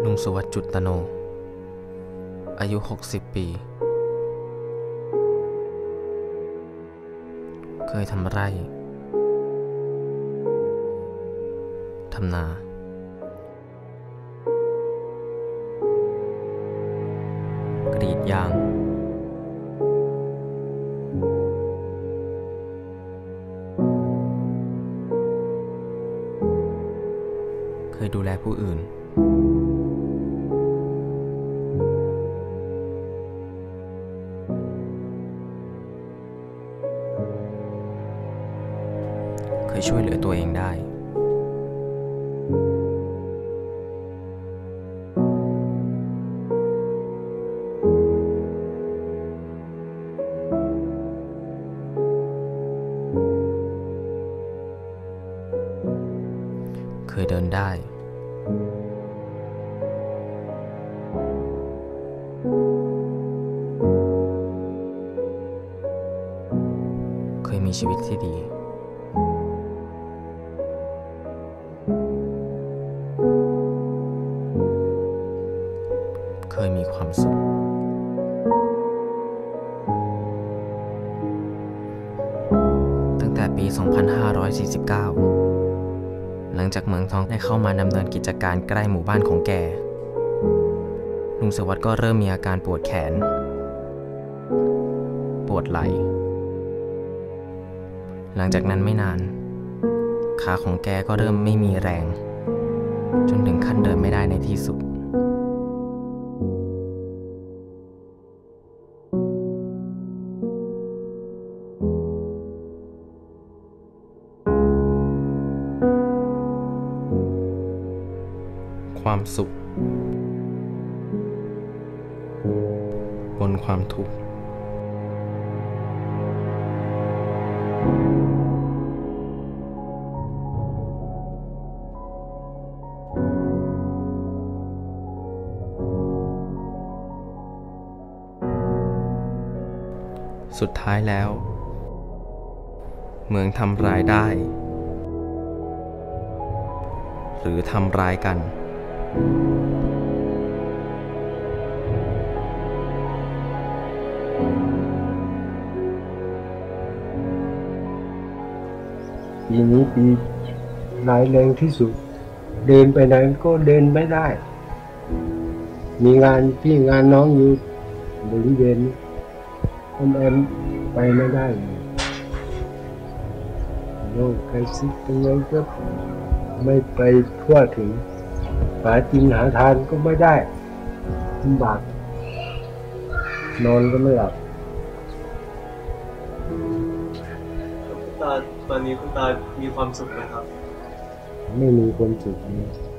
ลุงสุวัฒน์จุตโนอายุ60 ปีเคยทำไร่ทำนากรีดยางเคยดูแลผู้อื่นเคยช่วยเหลือตัวเองได้เคยเดินได้เคยมีชีวิตที่ดีเคยมีความสุขตั้งแต่ปี 2549 หลังจากเมืองทองได้เข้ามาดำเนินกิจการใกล้หมู่บ้านของแกลุงสวัสดิ์ก็เริ่มมีอาการปวดแขนปวดไหล่หลังจากนั้นไม่นานขาของแกก็เริ่มไม่มีแรงจนถึงขั้นเดินไม่ได้ในที่สุดความสุขบนความทุกข์สุดท้ายแล้วเมืองทำร้ายได้หรือทำร้ายกันปีนี้ปีร้ายแรงที่สุดเดินไปไหนก็เดินไม่ได้มีงานพี่งานน้องอยู่บริเวณคนแอมไปไม่ได้โรคไข้ซิกยังไงก็ไม่ไปทั่วถึงหากินหาทานก็ไม่ได้ลำบากนอนก็ไม่หลับตอนนี้คุณตามีความสุขไหมครับไม่มีความสุขเลย